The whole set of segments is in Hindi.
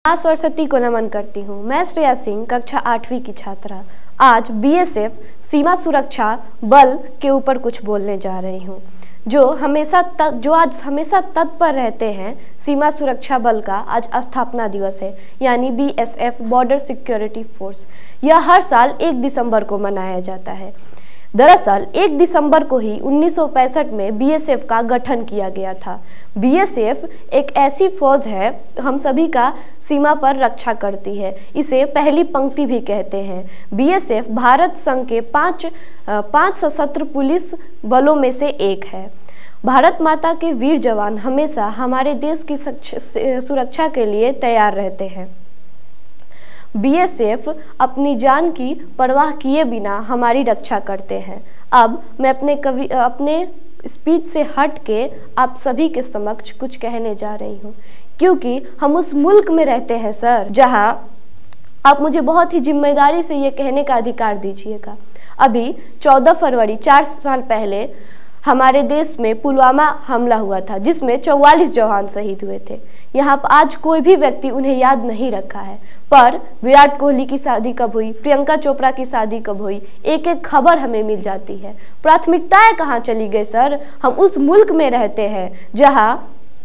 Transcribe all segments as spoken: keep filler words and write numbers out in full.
माँ सरस्वती को नमन करती हूँ। मैं श्रेया सिंह, कक्षा आठवीं की छात्रा। आज बीएसएफ सीमा सुरक्षा बल के ऊपर कुछ बोलने जा रही हूँ, जो हमेशा तक जो आज हमेशा तत्पर रहते हैं। सीमा सुरक्षा बल का आज स्थापना दिवस है, यानी बीएसएफ बॉर्डर सिक्योरिटी फोर्स। यह हर साल एक दिसंबर को मनाया जाता है। दरअसल एक दिसंबर को ही उन्नीस सौ पैंसठ में बीएसएफ का गठन किया गया था। बीएसएफ एक ऐसी फौज है, हम सभी का सीमा पर रक्षा करती है। इसे पहली पंक्ति भी कहते हैं। बीएसएफ भारत संघ के पांच पांच सशस्त्र पुलिस बलों में से एक है। भारत माता के वीर जवान हमेशा हमारे देश की सुरक्षा के लिए तैयार रहते हैं। बीएसएफ अपनी जान की परवाह किए बिना हमारी रक्षा करते हैं। अब मैं अपने कवि अपने स्पीच से हट के आप सभी के समक्ष कुछ कहने जा रही हूँ, क्योंकि हम उस मुल्क में रहते हैं सर, जहाँ आप मुझे बहुत ही जिम्मेदारी से ये कहने का अधिकार दीजिएगा। अभी चौदह फरवरी चार साल पहले हमारे देश में पुलवामा हमला हुआ था, जिसमें चौवालीस जवान शहीद हुए थे। यहाँ आज कोई भी व्यक्ति उन्हें याद नहीं रखा है, पर विराट कोहली की शादी कब हुई, प्रियंका चोपड़ा की शादी कब हुई, एक एक खबर हमें मिल जाती है। प्राथमिकताएं कहाँ चली गई सर? हम उस मुल्क में रहते हैं जहाँ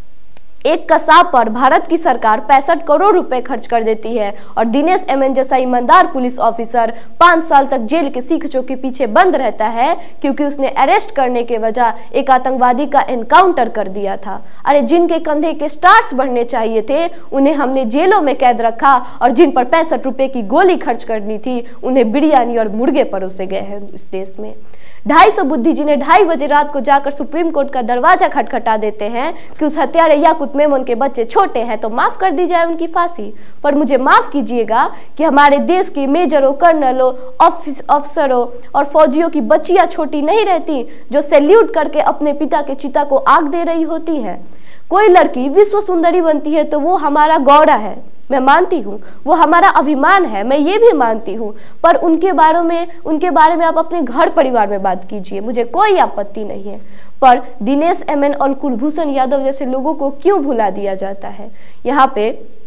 एक कसाब पर भारत की सरकार पैंसठ करोड़ रुपए खर्च कर देती है, और दिनेश एमएन जैसा ईमानदार पुलिस ऑफिसर पाँच साल तक जेल के सीखचों के पीछे बंद रहता है, क्योंकि उसने अरेस्ट करने के वजह एक आतंकवादी का एनकाउंटर कर दिया था। अरे जिनके कंधे के स्टार्स बढ़ने चाहिए थे, उन्हें हमने जेलों में कैद रखा, और जिन पर पैंसठ रुपए की गोली खर्च करनी थी, उन्हें बिरयानी और मुर्गे परोसे गए हैं इस देश में। ढाई सौ बुद्धिजीवी ढाई बजे रात को जाकर सुप्रीम कोर्ट का दरवाजा खटखटा देते हैं कि उस हत्यारे याकूत मेमन के बच्चे छोटे हैं तो माफ कर दी जाए उनकी फांसी। पर मुझे माफ कीजिएगा कि हमारे देश के मेजरों, कर्नलों, अफसरों और फौजियों की बच्चियां छोटी नहीं रहती, जो सैल्यूट करके अपने पिता के चिता को आग दे रही होती हैं। कोई लड़की विश्व सुंदरी बनती है तो वो हमारा गौरव है, मैं मानती हूँ, वो हमारा अभिमान है, मैं ये भी मानती हूँ। पर उनके बारे में उनके बारे में आप अपने घर परिवार में बात कीजिए, मुझे कोई आपत्ति नहीं है। पर दिनेश एमएन और कुलभूषण यादव जैसे लोगों को क्यों भुला दिया जाता है? यहाँ पे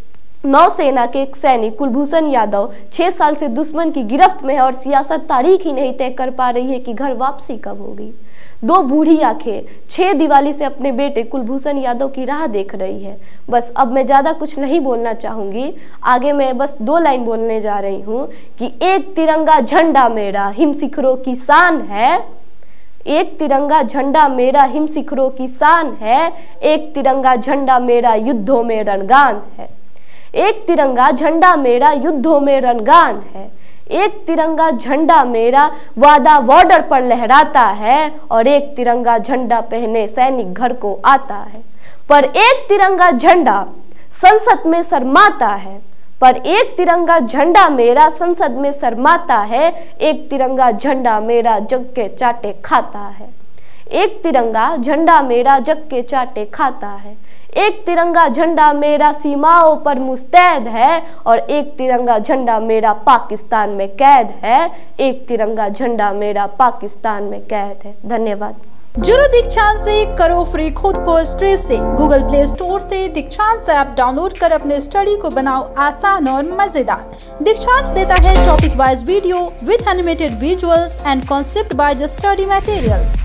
नौसेना के एक सैनिक कुलभूषण यादव छह साल से दुश्मन की गिरफ्त में है, और सियासत तारीख ही नहीं तय कर पा रही है कि घर वापसी कब होगी। दो बूढ़ी आंखें छह दिवाली से अपने बेटे कुलभूषण यादव की राह देख रही है। बस अब मैं ज़्यादा कुछ नहीं बोलना चाहूँगी, आगे मैं बस दो लाइन बोलने जा रही हूँ कि एक तिरंगा झंडा मेरा हिम शिखरों की शान है, एक तिरंगा झंडा मेरा हिम शिखरों की शान है, एक तिरंगा झंडा मेरा युद्धों में रणगान है, एक तिरंगा झंडा मेरा युद्धों में रणगान है, एक तिरंगा झंडा मेरा वादा बॉर्डर पर लहराता है, और एक तिरंगा झंडा पहने सैनिक घर को आता है। पर एक तिरंगा झंडा संसद में शर्माता है, पर एक तिरंगा झंडा मेरा संसद में शर्माता है, एक तिरंगा झंडा मेरा जग के चाटे खाता है, एक तिरंगा झंडा मेरा जग के चाटे खाता है, एक तिरंगा झंडा मेरा सीमाओं पर मुस्तैद है, और एक तिरंगा झंडा मेरा पाकिस्तान में कैद है, एक तिरंगा झंडा मेरा पाकिस्तान में कैद है। धन्यवाद। जुड़ो दीक्षांत से, करो फ्री खुद को स्ट्रेस से। गूगल प्ले स्टोर से दीक्षांत ऐप डाउनलोड कर अपने स्टडी को बनाओ आसान और मजेदार। दीक्षांत देता है topic wise video with animated visuals and concept by the study materials.